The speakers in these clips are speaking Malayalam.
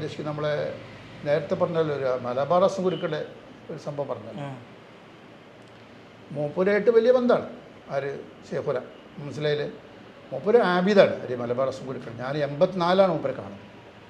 ഉദ്ദേശിക്കുന്നത് നമ്മളെ നേരത്തെ പറഞ്ഞല്ലോ ഒരു മലബാർ അസംഗുരുക്കളുടെ ഒരു സംഭവം പറഞ്ഞല്ലോ. മൂപ്പരായിട്ട് വലിയ ബന്ധമാണ്. ആര് ഷേഖുര മനസ്സിലായില്ലേ? മൂപ്പര് ആബിദാണ് ഒരു മലബാർ അസംഗുരുക്കൾ. ഞാൻ 84 മൂപ്പരെ കാണുന്നത്.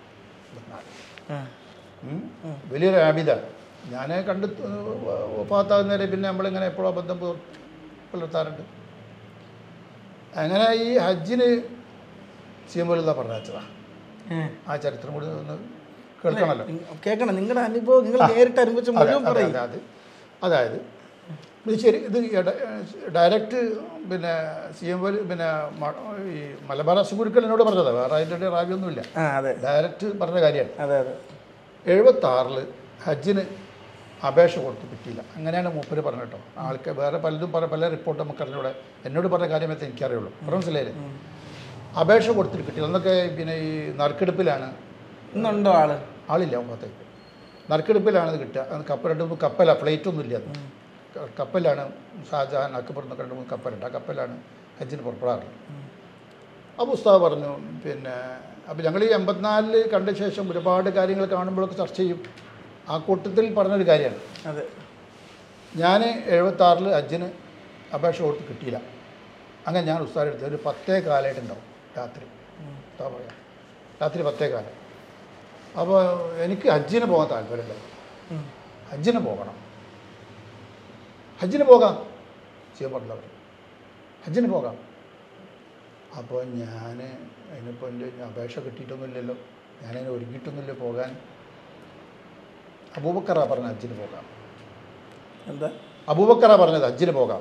84 വലിയൊരു ആബിദാണ്. ഞാൻ കണ്ട് ഒഫാത്താകുന്നവരെ പിന്നെ നമ്മളിങ്ങനെ എപ്പോഴും ബന്ധം പുലർത്താറുണ്ട്. അങ്ങനെ ഈ ഹജ്ജിന് ചെയ്യുമ്പോൾ പറഞ്ഞാച്ചതാണ്. ആ ചരിത്രം കൂടി ഒന്ന് കേൾക്കണമല്ലോ, കേൾക്കണം. നിങ്ങളുടെ അനുഭവം നിങ്ങൾ നേരിട്ട് അനുഭവിച്ച മുഴുവൻ പറയും. അതായത് ഇത് ശരി, ഇത് ഡയറക്റ്റ് പിന്നെ ചെയ്യുമ്പോൾ പിന്നെ ഈ മലബാർ അസംഗുരുക്കൾ എന്നോട് പറഞ്ഞതാണ്, വേറെ അതിൻ്റെ റാവിയൊന്നുമില്ല, ഡയറക്റ്റ് പറഞ്ഞ കാര്യമാണ്. 76 ഹജ്ജിന് അപേക്ഷ കൊടുത്ത് കിട്ടിയില്ല. അങ്ങനെയാണ് മൂപ്പര് പറഞ്ഞു കേട്ടോ. ആൾക്ക് വേറെ പലതും പല റിപ്പോർട്ട് നമുക്ക് അറിഞ്ഞൂടെ. എന്നോട് പറഞ്ഞ കാര്യമൊക്കെ എനിക്കറിയുള്ളൂ. മനസ്സിലായില്ലേ? അപേക്ഷ കൊടുത്തിട്ട് കിട്ടിയില്ല. അന്നൊക്കെ പിന്നെ ഈ നറുക്കെടുപ്പിലാണ്. ഇന്നുണ്ടോ ആളില്ല മുമ്പത്തേക്ക്. നറുക്കെടുപ്പിലാണ് ഇത് കിട്ടുക. അത് രണ്ട് മൂന്ന് കപ്പലാണ്, ഫ്ലൈറ്റൊന്നും ഇല്ല. അത് കപ്പലാണ്. ഷാജഹാൻ അക്ബർ എന്നൊക്കെ 2-3 കപ്പലുണ്ട്. ആ കപ്പലാണ് ഹജ്ജിന് പുറപ്പെടാറുള്ളത്. അപ്പോൾ ഉസ്താദ് പറഞ്ഞു പിന്നെ അപ്പോൾ ഞങ്ങൾ ഈ 84 കണ്ട ശേഷം ഒരുപാട് കാര്യങ്ങൾ കാണുമ്പോഴൊക്കെ ചർച്ച ചെയ്യും. ആ കൂട്ടത്തിൽ പറഞ്ഞൊരു കാര്യമാണ്. അതെ, ഞാൻ 76 ഹജ്ജിന് അപേക്ഷ കൊടുത്ത് കിട്ടിയില്ല. അങ്ങനെ ഞാൻ ഉസ്താദ് എടുത്ത് ഒരു 10:15 ഉണ്ടാവും രാത്രി. ഉസ്താദ് പറയാം രാത്രി 10:15. അപ്പോൾ എനിക്ക് ഹജ്ജിന് പോകാൻ താല്പര്യമുണ്ടായിരുന്നു. ഹജ്ജിന് പോകണം, ഹജ്ജിന് പോകാം ചെയ്യാൻ പറഞ്ഞവർ, ഹജ്ജിന് പോകാം. അപ്പോൾ ഞാൻ അതിനിപ്പോൾ എൻ്റെ അപേക്ഷ കിട്ടിയിട്ടൊന്നുമില്ലല്ലോ, ഞാനതിനെ ഒരുങ്ങിയിട്ടൊന്നുമില്ല പോകാൻ. അബൂബക്കറാ പറഞ്ഞത് ഹജ്ജിന് പോകാം. എന്താ അബൂബക്കറാ പറഞ്ഞത് ഹജ്ജിന് പോകാം.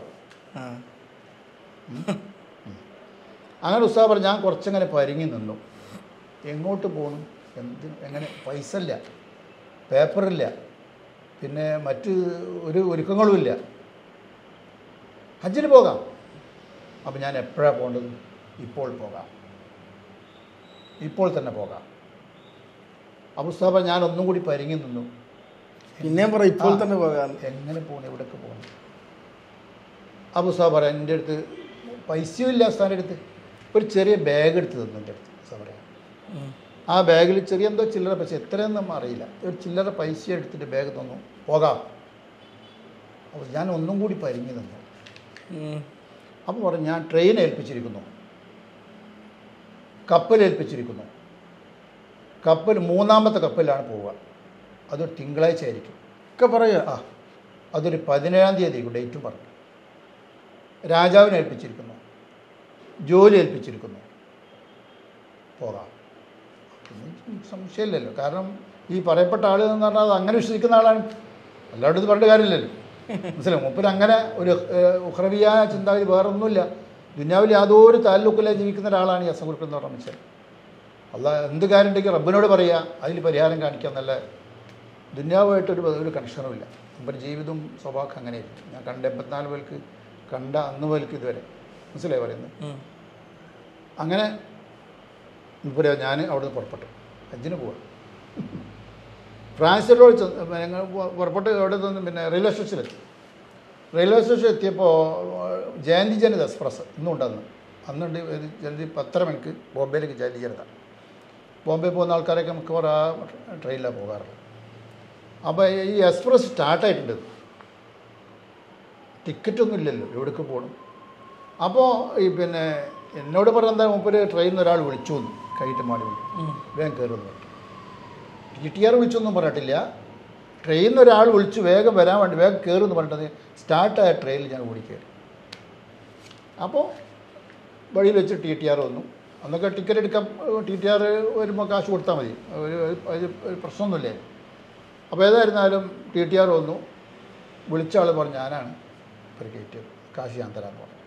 അങ്ങനെ ഉസ്താദ് പറഞ്ഞു. ഞാൻ കുറച്ചങ്ങനെ പരിങ്ങി നിന്നു. എങ്ങോട്ട് പോകണം, എങ്ങനെ, പൈസ ഇല്ല, പേപ്പറില്ല, പിന്നെ മറ്റ് ഒരു ഒരുക്കങ്ങളുമില്ല. ഹജ്ജിന് പോകാം. അപ്പം ഞാൻ എപ്പോഴാണ് പോകേണ്ടത്? ഇപ്പോൾ പോകാം, ഇപ്പോൾ തന്നെ പോകാം. അപ്പോൾ ഉസ്താദ് പറഞ്ഞു. ഞാൻ ഒന്നും കൂടി പരിങ്ങി നിന്നു. പിന്നെയും പറയാം ഇപ്പോൾ തന്നെ പോകാം. എങ്ങനെ പോകണം, എവിടേക്ക് പോകണം? അപ്പോൾ ഉസ്താദ് പറയാം എൻ്റെ അടുത്ത് പൈസയും ഇല്ല. ഉസ്താദിൻ്റെ അടുത്ത് ഒരു ചെറിയ ബാഗ് എടുത്ത് തന്നു എൻ്റെ അടുത്ത്. ഉസ്താദ് പറയാം ആ ബാഗിൽ ചെറിയ എന്തോ ചില്ലറ പൈസ, എത്രയൊന്നും അറിയില്ല, ഒരു ചില്ലറ പൈസ എടുത്തിട്ട് ബാഗ് തന്നു. പോകാം. അപ്പോൾ ഞാൻ ഒന്നും കൂടി പരിങ്ങി നിന്നു. അപ്പോൾ പറഞ്ഞു ഞാൻ ട്രെയിൻ ഏൽപ്പിച്ചിരിക്കുന്നു, കപ്പൽ ഏൽപ്പിച്ചിരിക്കുന്നു. കപ്പൽ 3ാമത്തെ കപ്പലിലാണ് പോവുക. അതൊരു തിങ്കളാഴ്ച ആയിരിക്കും ഒക്കെ പറയുക. അതൊരു 17-ാം തീയതി ഡേറ്റും പറഞ്ഞു. രാജാവിനെ ഏൽപ്പിച്ചിരിക്കുന്നു, ജോലി ഏൽപ്പിച്ചിരിക്കുന്നു. പോകാം. സംശയമില്ലല്ലോ, കാരണം ഈ പറയപ്പെട്ട ആൾ എന്ന് പറഞ്ഞാൽ അത് അങ്ങനെ വിശ്വസിക്കുന്ന ആളാണ്. അല്ലാണ്ട് ഇത് പറഞ്ഞിട്ട് കാര്യമില്ലല്ലോ. മനസ്സിലാവും? മൂപ്പര് അങ്ങനെ ഒരു ഉഖ്റവിയായ ചിന്താഗതി വേറൊന്നുമില്ല. ദുനിയാവിൽ യാതൊരു താലൂക്കില്ലാതെ ജീവിക്കുന്ന ഒരാളാണ് ഈ അസംഗുരുക്കൾ എന്ന് പറഞ്ഞ മനുഷ്യൻ. അള്ളാഹ് എന്ത് കാര്യം ഉണ്ടെങ്കിൽ റബ്ബിനോട് പറയുക, അതിൽ പരിഹാരം കാണിക്കുക എന്നല്ല. ദുനിയാവുമായിട്ടൊരു കണക്ഷനും ഇല്ല. മൂപ്പര് ജീവിതവും സ്വഭാവം അങ്ങനെയായിരുന്നു. ഞാൻ കണ്ട 84 പേർക്ക് കണ്ട അന്ന് മുതൽക്ക് ഇതുവരെ. മനസ്സിലായി പറയുന്നത്? അങ്ങനെ മൂപ്പര് ഞാൻ അവിടെ നിന്ന് പുറപ്പെട്ടു. ഹജ്ജിന് പോവാം. ഫ്രാൻസിലോട് ഞങ്ങൾ പുറപ്പെട്ട് അവിടെ നിന്ന് പിന്നെ റെയിൽവേ സ്റ്റേഷനിലെത്തി. റെയിൽവേ സ്റ്റേഷൻ എത്തിയപ്പോൾ ജയന്തി ജനത എക്സ്പ്രസ് ഇന്നും ഉണ്ടെന്ന്. അന്നുണ്ട് ജയന്തി 10:30 മണിക്ക് ബോംബെയിലേക്ക് ജയന്തി ജനത. ബോംബെ പോകുന്ന ആൾക്കാരൊക്കെ മിക്കവാറും ആ ട്രെയിനിലാണ് പോകാറുള്ളത്. അപ്പോൾ ഈ എക്സ്പ്രസ് സ്റ്റാർട്ടായിട്ടുണ്ട്. ടിക്കറ്റൊന്നും ഇല്ലല്ലോ, എവിടേക്ക് പോകണം. അപ്പോൾ ഈ പിന്നെ എന്നോട് പറഞ്ഞ എന്താ, മുമ്പ് ട്രെയിനിൽ നിന്ന് ഒരാൾ വിളിച്ചു വന്നു, കൈയിട്ട് മാടി വേഗം കയറുന്നു. TTR വിളിച്ചൊന്നും പറഞ്ഞിട്ടില്ല. ട്രെയിനിൽ നിന്ന് ഒരാൾ വിളിച്ചു വേഗം വരാൻ വേണ്ടി വേഗം കയറുമെന്ന് പറഞ്ഞിട്ടത് സ്റ്റാർട്ടായ ട്രെയിനിൽ ഞാൻ ഓടിക്കയറി. അപ്പോൾ വഴിയിൽ വെച്ച് TTR വന്നു. അന്നൊക്കെ ടിക്കറ്റ് എടുക്കാൻ TTR വരുമ്പോൾ കാശ് കൊടുത്താൽ മതി, ഒരു പ്രശ്നമൊന്നുമില്ലേ. അപ്പോൾ ഏതായിരുന്നാലും TTR വന്നു. വിളിച്ച ആൾ പറഞ്ഞു ഞാനാണ് ഒരു കയറ്റിയത്, കാശ് ഞാൻ തരാമെന്ന് പറഞ്ഞു.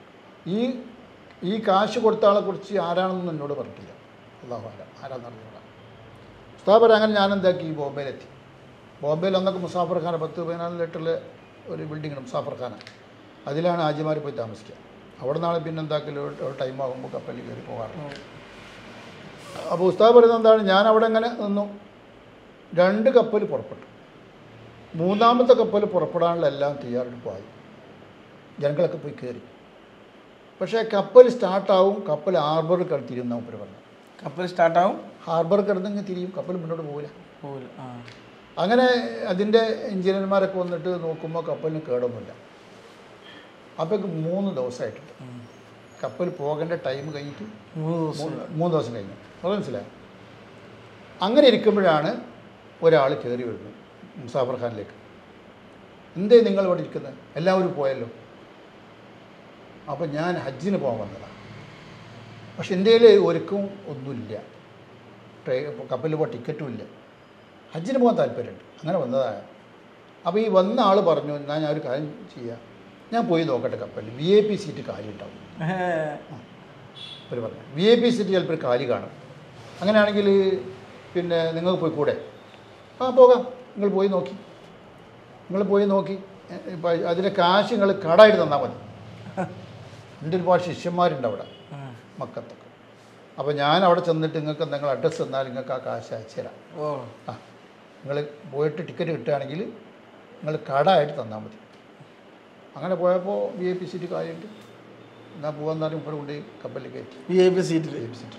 ഈ കാശ് കൊടുത്ത ആളെക്കുറിച്ച് ആരാണെന്ന് എന്നോട് പറഞ്ഞിട്ടില്ല. അള്ളാഹു ആരാ ആരാന്നറിഞ്ഞൂടാ. ഉസ്താദ് അങ്ങനെ ഞാൻ എന്താക്കി ബോംബെയിലെത്തി. ബോംബെയിൽ അന്നൊക്കെ മുസാഫർ ഖാന 10-14 ലിറ്ററിൽ ഒരു ബിൽഡിങ്ങുണ്ട് മുസാഫർ ഖാന. അതിലാണ് ഹാജിമാർ പോയി താമസിക്കുക. അവിടെ നിന്നാണ് പിന്നെ എന്താക്കലും ഒരു ടൈം ആകുമ്പോൾ കപ്പലിൽ കയറി പോകാറുണ്ട്. അപ്പോൾ ഉസ്താദ് പറയുന്നത് എന്താണ്, ഞാൻ അവിടെ അങ്ങനെ നിന്നു. 2 കപ്പൽ പുറപ്പെട്ടു. 3ാമത്തെ കപ്പൽ പുറപ്പെടാനുള്ള എല്ലാം തയ്യാറെടുപ്പായി. ജനങ്ങളൊക്കെ പോയി കയറി. പക്ഷേ കപ്പൽ സ്റ്റാർട്ടാവും, കപ്പൽ ഹാർബറിൽ കടത്തിയിരുന്ന മൂപ്പര് പറഞ്ഞു. കപ്പൽ സ്റ്റാർട്ടാവും, ഹാർബർ കിടന്നിങ്ങ് തിരിയും, കപ്പൽ മുന്നോട്ട് പോകില്ല. പോവില്ല. ആ. അങ്ങനെ അതിൻ്റെ എഞ്ചിനീയർമാരൊക്കെ വന്നിട്ട് നോക്കുമ്പോൾ കപ്പലിന് കേടൊന്നുമില്ല. അപ്പോഴേക്ക് 3 ദിവസമായിട്ടുണ്ട്. കപ്പൽ പോകേണ്ട ടൈം കഴിഞ്ഞിട്ട് 3 ദിവസം കഴിഞ്ഞു. അത് മനസ്സിലായി. അങ്ങനെ ഇരിക്കുമ്പോഴാണ് ഒരാൾ കയറി വരുന്നത് മുസാഫർ ഖാനിലേക്ക്. എന്തേ നിങ്ങൾ ഇവിടെ ഇരിക്കുന്നത്? എല്ലാവരും പോയല്ലോ. അപ്പോൾ ഞാൻ ഹജ്ജിന് പോകാൻ വന്നതാണ്. പക്ഷെ എൻ്റെ കയ്യിൽ ഒരുക്കും ഒന്നുമില്ല, കപ്പലിൽ പോകാൻ ടിക്കറ്റും ഇല്ല, ഹജ്ജിന് പോകാൻ താല്പര്യമുണ്ട്, അങ്ങനെ വന്നതാണ്. അപ്പോൾ ഈ വന്ന ആൾ പറഞ്ഞു, എന്നാൽ ഞാൻ ഒരു കാര്യം ചെയ്യാം, ഞാൻ പോയി നോക്കട്ടെ കപ്പലിൽ VIP സീറ്റ് കാലി ഉണ്ടാവും. അവർ പറഞ്ഞു VIP സീറ്റ് ചിലപ്പോൾ കാലി കാണും, അങ്ങനെയാണെങ്കിൽ പിന്നെ നിങ്ങൾക്ക് പോയി കൂടെ? ആ പോകാം, നിങ്ങൾ പോയി നോക്കി ഇപ്പം അതിൻ്റെ കാശ് നിങ്ങൾ കടായിട്ട് തന്നാൽ മതി. എൻ്റെ ഒരുപാട് ശിഷ്യന്മാരുണ്ട് അവിടെ മക്കത്തൊക്കെ. അപ്പോൾ ഞാൻ അവിടെ ചെന്നിട്ട് നിങ്ങൾക്ക് നിങ്ങൾ അഡ്രസ്സ് തന്നാൽ നിങ്ങൾക്ക് ആ കാശ് അയച്ചു തരാം. ആ നിങ്ങൾ പോയിട്ട് ടിക്കറ്റ് കിട്ടുകയാണെങ്കിൽ നിങ്ങൾ കടായിട്ട് തന്നാൽ മതി. അങ്ങനെ പോയപ്പോൾ VIP സീറ്റ് കാര്യമുണ്ട്, എന്നാൽ പോകാൻ പറഞ്ഞാൽ ഇവിടെ കൊണ്ട് കപ്പലിൽ കയറ്റി VIP സീറ്റിൽ.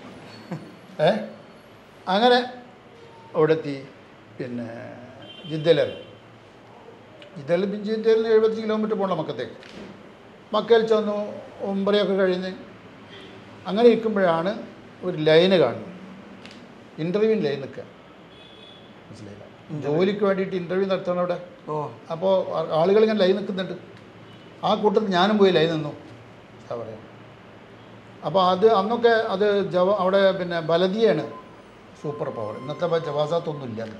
അങ്ങനെ അവിടെ എത്തി. പിന്നെ ജിദ്ദയിൽ നിന്ന് 75 കിലോമീറ്റർ പോകണം മക്കത്തേക്ക്. മക്കയിൽ ചെന്നു, ഉംറയൊക്കെ കഴിഞ്ഞ് അങ്ങനെ ഇരിക്കുമ്പോഴാണ് ഒരു ലൈന് കാണുന്നത്, ഇൻ്റർവ്യൂവിന് ലൈൻ നിൽക്കുക. മനസ്സിലായില്ല, ജോലിക്ക് വേണ്ടിയിട്ട് ഇൻ്റർവ്യൂ നടത്തണം അവിടെ. അപ്പോൾ ആളുകൾ ഇങ്ങനെ ലൈൻ നിൽക്കുന്നുണ്ട്. ആ കൂട്ടത്തിൽ ഞാനും പോയി ലൈൻ നിന്നു. എന്താ പറയുക, അപ്പോൾ അന്നൊക്കെ അവിടെ പിന്നെ ബലദിയാണ് സൂപ്പർ പവർ. ഇന്നത്തെ ജവാസാത്തൊന്നും ഇല്ലെന്ന്,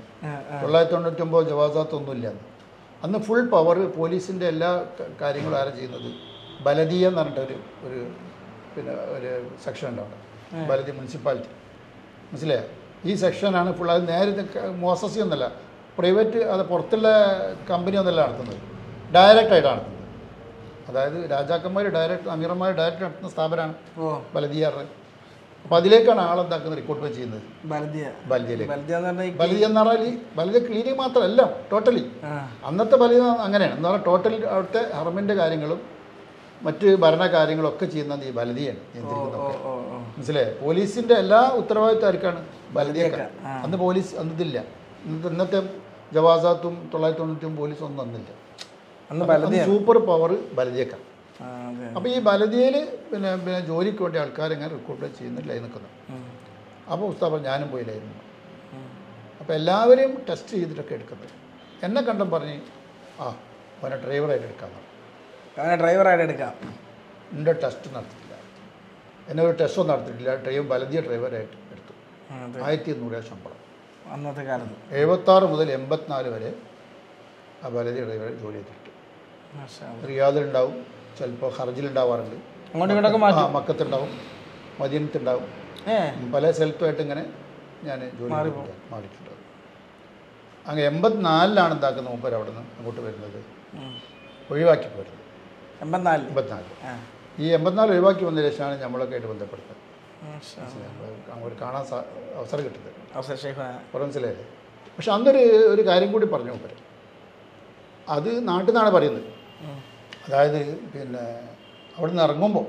999 ജവാസാത്തൊന്നും ഇല്ലെന്ന്. അന്ന് ഫുൾ പവർ പോലീസിൻ്റെ എല്ലാ കാര്യങ്ങളും ആരാ ചെയ്യുന്നത്? ബലദിയ എന്ന് പറഞ്ഞിട്ട് ഒരു പിന്നെ ഒരു സെക്ഷൻ ഉണ്ട് അവിടെ, ബലദി മുനിസിപ്പാലിറ്റി. മനസ്സിലായോ? ഈ സെക്ഷനാണ് ഫുൾ. അത് നേരെ മോസസി ഒന്നല്ല, പ്രൈവറ്റ്, അത് പുറത്തുള്ള കമ്പനി ഒന്നല്ല നടത്തുന്നത്, ഡയറക്റ്റായിട്ട് നടത്തുന്നത്. അതായത് രാജാക്കന്മാർ ഡയറക്റ്റ്, അമീറന്മാർ ഡയറക്റ്റ് നടത്തുന്ന സ്ഥാപനമാണ് ബലദിയാറ്. അപ്പോൾ അതിലേക്കാണ് ആളെന്താക്കുന്നത്, റിക്രൂട്ട്മെന്റ് ചെയ്യുന്നത് ബലദിയയിലേക്ക്. ബലദിയ എന്ന് പറഞ്ഞാൽ ബലദിയ ക്ലീനിങ് മാത്രമല്ല, ടോട്ടലി അന്നത്തെ ബലദിയ അങ്ങനെയാണ്. എന്ന് പറഞ്ഞാൽ ടോട്ടലി അവിടുത്തെ ഹറമിൻ്റെ കാര്യങ്ങളും മറ്റ് ഭരണകാര്യങ്ങളൊക്കെ ചെയ്യുന്നത് ഈ ബലദിയാണ് നിയന്ത്രിക്കുന്നത്. മനസ്സിലായേ? പോലീസിൻ്റെ എല്ലാ ഉത്തരവാദിത്വം ആർക്കാണ്? ബലദിയക്കാണ്. അന്ന് പോലീസ് അന്നിതില്ല. ഇന്നത്തെ ജവാസാത്തും 999 പോലീസ് ഒന്നും അന്നില്ല. Super power ബലദിയക്കാണ്. അപ്പോൾ ഈ ബലദിയയിൽ പിന്നെ ജോലിക്ക് വേണ്ടി ആൾക്കാരെങ്ങനെ റിക്രൂട്ട്മെന്റ് ചെയ്യുന്ന ലൈൻ നിൽക്കുന്നു. അപ്പോൾ ഉസ്താദ് ഞാനും പോയി ലൈൻ നിന്നു. അപ്പോൾ എല്ലാവരെയും ടെസ്റ്റ് ചെയ്തിട്ടൊക്കെ എടുക്കുന്നത്. എന്നെ കണ്ടും പറഞ്ഞ് അവനെ ഡ്രൈവറായിട്ട് എടുക്കാമെന്ന്. ഡ്രൈവറായിട്ട് എടുക്കാം. എൻ്റെ ടെസ്റ്റ് നടത്തിയില്ല, എന്നെ ഒരു ടെസ്റ്റൊന്നും നടത്തിയിട്ടില്ല. ബലദിയ ഡ്രൈവറായിട്ട് എടുത്തു. 1200 ശമ്പളം അന്നത്തെ കാലത്ത്. 76 മുതൽ 84 വരെ ആ ബലദിയ ഡ്രൈവറെ ജോലി ചെയ്തിട്ട്. റിയാദിലുണ്ടാവും, ചിലപ്പോൾ ഹർജിലുണ്ടാവാറുണ്ട്, മക്കത്തുണ്ടാവും, മദീനത്തുണ്ടാവും, പല സ്ഥലത്തുമായിട്ട് ഇങ്ങനെ ഞാൻ ജോലി മാറിയിട്ടുണ്ടാവും. അങ്ങനെ 84 എന്താക്കുന്നത് മൂപ്പർ അവിടെ നിന്ന് അങ്ങോട്ട് വരുന്നത്, ഒഴിവാക്കി പോരുന്നത്. 84 ഈ 84 ഒഴിവാക്കി വന്ന ശേഷമാണ് നമ്മളൊക്കെ ആയിട്ട് ബന്ധപ്പെടുന്നത്. അവർ കാണാൻ അവസരം കിട്ടുന്നത്. മനസ്സിലായില്ലേ? പക്ഷെ അന്നൊരു കാര്യം കൂടി പറഞ്ഞു മൂപ്പർ. അത് നാട്ടിൽ നിന്നാണ് പറയുന്നത്. അതായത് പിന്നെ അവിടെ നിന്ന് ഇറങ്ങുമ്പോൾ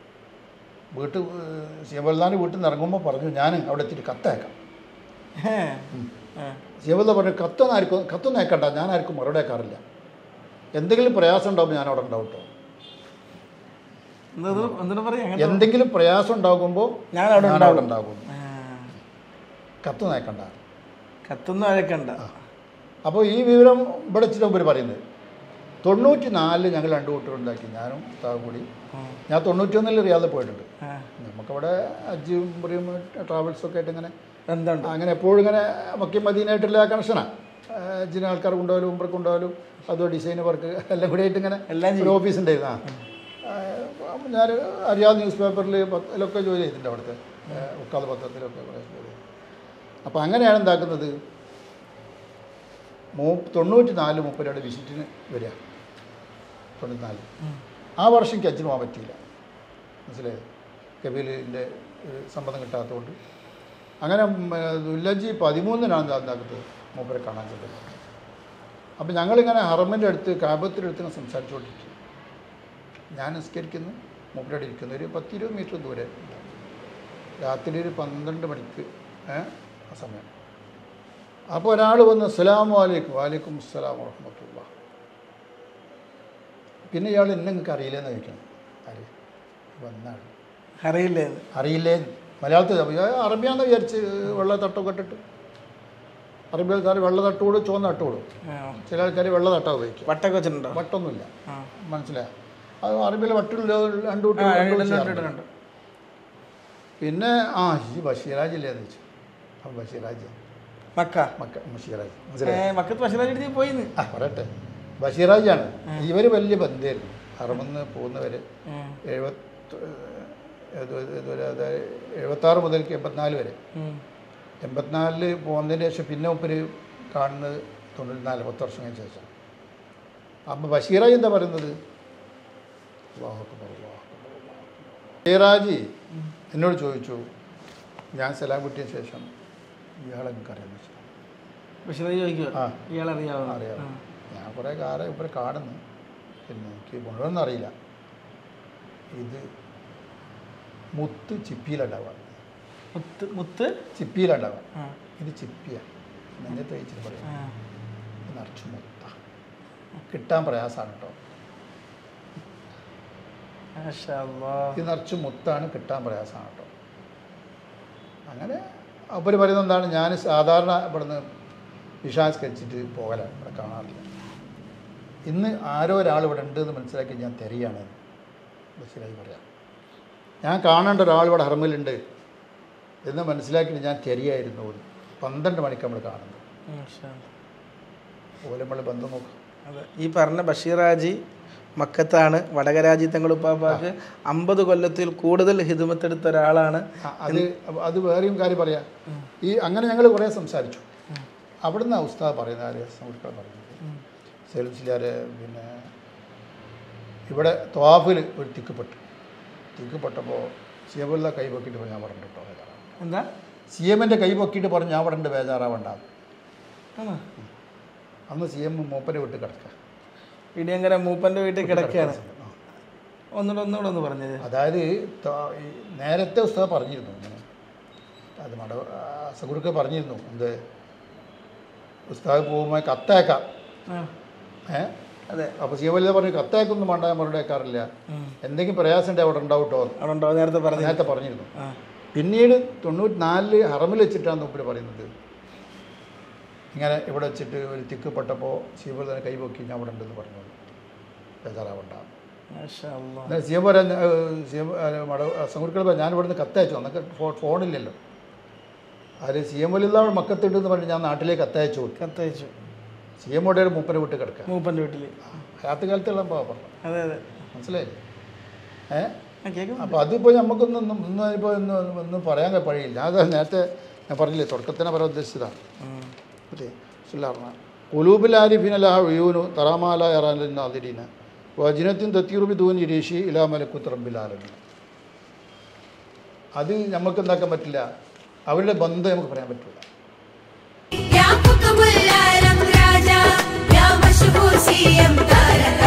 സിയബൽദാൻ്റെ വീട്ടിൽ നിന്ന് ഇറങ്ങുമ്പോൾ പറഞ്ഞു, ഞാൻ അവിടെ എത്തിയിട്ട് കത്തയക്കാം. സിയബൽദ പറഞ്ഞു, കത്തൊന്നും അയക്കണ്ട, ഞാൻ ആർക്കും മറുപടി അയക്കാറില്ല, എന്തെങ്കിലും പ്രയാസം ഉണ്ടാകുമ്പോൾ ഞാൻ അവിടെ ഉണ്ടാവും കേട്ടോ. എന്തെങ്കിലും പ്രയാസം ഉണ്ടാകുമ്പോൾ ഞാൻ അവിടെ ഉണ്ടാകും, കത്തൊന്നും അയക്കണ്ട. അപ്പോൾ ഈ വിവരം ഇവിടെ വെച്ചിട്ട് മുമ്പ് പറയുന്നത് 94 ഞങ്ങൾ 2 കൂട്ടർ ഉണ്ടാക്കി, ഞാനും ഉസ്താദും കൂടി. ഞാൻ 91 റിയാദിൽ പോയിട്ടുണ്ട്. നമുക്കവിടെ ഹജ്ജും ഉംറയും ട്രാവൽസൊക്കെ ആയിട്ട് ഇങ്ങനെ അങ്ങനെ എപ്പോഴും ഇങ്ങനെ മക്കയും മദീനയായിട്ടുള്ള കണക്ഷനാണ്. ഹജ്ജിന് ആൾക്കാർ കൊണ്ടുപോയാലും ഉംറക്ക് കൊണ്ടുപോയാലും അതോ ഡിസൈൻ വർക്ക് എല്ലാം കൂടി ആയിട്ട് ഇങ്ങനെ ഒരു ഓഫീസ് ഉണ്ടായിരുന്നു. ഞാൻ റിയാദ് ന്യൂസ് പേപ്പറിൽ അതിലൊക്കെ ജോലി ചെയ്തിട്ടുണ്ട്, അവിടുത്തെ ഉക്കാദ് പത്രത്തിലൊക്കെ കുറേ ജോലി ചെയ്തു. അപ്പോൾ അങ്ങനെയാണ് എന്താക്കുന്നത്, 94 മൂപ്പരുടെ വിസിറ്റിന് വരിക. 94 ആ വർഷം എനിക്ക് ഹജ്ജിന് പോകാൻ പറ്റിയില്ല. മനസ്സിലായത്? കബീലിൻ്റെ സമ്മതം കിട്ടാത്തതുകൊണ്ട്. അങ്ങനെ ദുൽഹജ്ജ് 13-നാണ് എന്താക്കുന്നത് മൂപ്പരെ കാണാൻ ചെല്ലുന്നത്. അപ്പം ഞങ്ങളിങ്ങനെ ഹറമിൻ്റെ അടുത്ത് കാബത്തിൻ്റെ അടുത്ത് ഇങ്ങനെ സംസാരിച്ചുകൊണ്ടിരിക്കും. ഞാൻ നിസ്കരിക്കുന്നു, മൂപ്പരുടെ ഇരിക്കുന്നു. ഒരു 10-20 മീറ്റർ ദൂരെ. രാത്രി ഒരു 12 മണിക്ക് ആ സമയം. അപ്പോൾ ഒരാൾ വന്ന് അസ്സലാമു അലൈക്കും, വലൈക്കും അസ്സലാം വറഹ്മത്തുള്ളാഹി. പിന്നെ ഇയാൾ നിങ്ങൾക്ക് അറിയില്ലെന്ന് ചോദിക്കണം. ആര് വന്നാണ് അറിയില്ലേ മലയാളത്തിൽ അറബിയാണെന്ന് വിചാരിച്ച് വെള്ള തട്ടൊക്കെ ഇട്ടിട്ട്. അറബി ആൾക്കാർ വെള്ള തട്ടോട് ചുവന്ന തട്ടോടും, ചില ആൾക്കാർ വെള്ള തട്ട ഉപയോഗിക്കും. വട്ടൊക്കെ വെച്ചിട്ടുണ്ടോ? വട്ടൊന്നുമില്ല, മനസ്സിലായോ? അത് അറബിയിലെ വട്ടില്ല രണ്ടു. പിന്നെ ഈ ബഷീറാജ് ഇല്ലേ എന്ന് വെച്ചു. അപ്പം ബഷീറാജ് ബഷീറാജ് മനസ്സിലായി പറയട്ടെ. ബഷീറാജാണ്. ഇവർ വലിയ ബന്ധമായിരുന്നു. ഹറമെന്ന് പോകുന്നവർ 76 മുതൽക്ക് 84 വരെ. 84 പോകുന്നതിന് ശേഷം പിന്നെ ഒപ്പര് കാണുന്നത് 94, 10 വർഷങ്ങൾക്ക് ശേഷം. അപ്പം ബഷീറാജ് എന്താ പറയുന്നത്? ബഷീറാജ് എന്നോട് ചോദിച്ചു, ഞാൻ സലാം കിട്ടിയ ശേഷം ഇയാളെ എനിക്കറിയാമെന്ന് വെച്ചു. അറിയാം. ഞാൻ കുറേ കാലം ഇവരെ കാണുന്നു, പിന്നെ എനിക്ക് മുഴുവനൊന്നും അറിയില്ല. ഇത് മുത്ത് ചിപ്പിയിലുണ്ടാവുക. ചിപ്പിയിലുണ്ടാവുക. ഇത് ചിപ്പിയാണ്, നെഞ്ഞത്ത് വെച്ചിട്ട് പറയാം. നിറച്ച് മുത്ത കിട്ടാൻ പ്രയാസമാണ് കേട്ടോ. ഇത് നിറച്ച് മുത്താണ്, കിട്ടാൻ പ്രയാസമാണ് കേട്ടോ. അങ്ങനെ അവർ പറയുന്നത് എന്താണ്, ഞാൻ സാധാരണ ഇവിടുന്ന് വിഷാസ്കരിച്ചിട്ട് പോകലാണ്, ഇവിടെ കാണാറില്ല. ഇന്ന് ആരോ ഒരാൾ ഇവിടെ ഉണ്ടെന്ന് മനസ്സിലാക്കി ഞാൻ തിരയാണ് ബഷീറായി പറയാം. ഞാൻ കാണേണ്ട ഒരാൾ ഇവിടെ ഹർമിലുണ്ട് എന്ന് മനസ്സിലാക്കിയിട്ട് ഞാൻ തിരയായിരുന്നു. 12 മണിക്ക് നമ്മൾ കാണുന്നത് പോലെ നമ്മൾ ബന്ധം നോക്കാം. അതെ, ഈ പറഞ്ഞ ബഷീറാജി മക്കത്താണ്. വടകരാജി തങ്ങളുപ്പാപ്പാക്ക് 50 കൊല്ലത്തിൽ കൂടുതൽ ഹിദമത്തെടുത്ത ഒരാളാണ്. അത് വേറെയും കാര്യം പറയാം. അങ്ങനെ ഞങ്ങൾ കുറേ സംസാരിച്ചു. അവിടുന്ന് ഉസ്താദ് പറയുന്ന സുഹൃത്തുക്കൾ പറയുന്നത്, സേലം ജില്ലാർ പിന്നെ ഇവിടെ ത്വാഫിൽ ഒരു തിക്കുപെട്ടപ്പോൾ സിയമുള്ള കൈ പൊക്കിയിട്ട് പറഞ്ഞ് ഞാൻ പറഞ്ഞിട്ട് കേട്ടോ ബേജാറാവണ്ട. എന്താ സിഎമ്മിൻ്റെ കൈ പൊക്കിയിട്ട് പറഞ്ഞ് ഞാൻ പറഞ്ഞിട്ട് ബേജാറാവണ്ട. അന്ന് സിഎം മൂപ്പൻ്റെ വീട്ടിൽ കിടക്കുക, ഇടിയങ്കര മൂപ്പൻ്റെ വീട്ടിൽ കിടക്കുകയാണ്. ഒന്നുകൂടെ ഒന്ന് പറഞ്ഞത്. അതായത് നേരത്തെ ഉസ്താദ് പറഞ്ഞിരുന്നു, അത് അസഗുറുക്ക് പറഞ്ഞിരുന്നു, എന്ത് ഉസ്താദ് പോകുമ്പോൾ കത്തയക്കാം. അതെ. അപ്പോൾ സിയവല്ല പറഞ്ഞു കത്തയക്കൊന്നും വേണ്ട, ഞാൻ മറുപടി അയക്കാറില്ല, എന്തെങ്കിലും പ്രയാസം ഉണ്ടെങ്കിൽ അവിടെ ഉണ്ടാവും കേട്ടോ. നേരത്തെ പറഞ്ഞിരുന്നു. പിന്നീട് 94 ഹറമിൽ വെച്ചിട്ടാണ് മൂപ്പര് പറയുന്നത്, ഇങ്ങനെ ഇവിടെ വെച്ചിട്ട് ഒരു തിക്കുപെട്ടപ്പോൾ സിയബൽ തന്നെ കൈ പൊക്കി ഞാൻ അവിടെ ഉണ്ടെന്ന് പറഞ്ഞു. ബേജാറാവണ്ട. സിയം പറയാൻ സംഘടികൾ ഞാൻ ഇവിടുന്ന് കത്തയച്ചു. അന്നൊക്കെ ഫോണില്ലല്ലോ. അതിൽ സിഎം വലിയ മക്കത്തുണ്ടെന്ന് പറഞ്ഞ് ഞാൻ നാട്ടിലേക്ക് കത്തയച്ചു. സിഎമ്മോടെ ഒരു മൂപ്പൻ്റെ വീട്ടിൽ കിടക്കുക, മൂപ്പൻ്റെ വീട്ടിൽ രാത്രി കാലത്തുള്ള പറഞ്ഞു. അതെ, മനസ്സിലായില്ലേ? അപ്പോൾ അതിപ്പോൾ നമുക്കൊന്നും ഇപ്പോൾ ഒന്നും പറയാൻ കഴിയില്ല. അത് നേരത്തെ ഞാൻ പറഞ്ഞില്ലേ, തുടക്കത്തിനെ പറയാൻ ഉദ്ദേശിച്ചതാണ്. അതെ, കുലൂബിൽ ആരിഫിനല ഉയൂനു തറാമാല യറാനാദിരീന വജിനത്തിൻ തത്തീറുബി ദൂൻ ഇരീഷി ഇലാ മലക്കുത്ത് റബ്ബിലാലമീൻ. അത് നമുക്ക് എന്താക്കാൻ പറ്റില്ല, അവരുടെ ബന്ധം നമുക്ക് പറയാൻ പറ്റില്ല.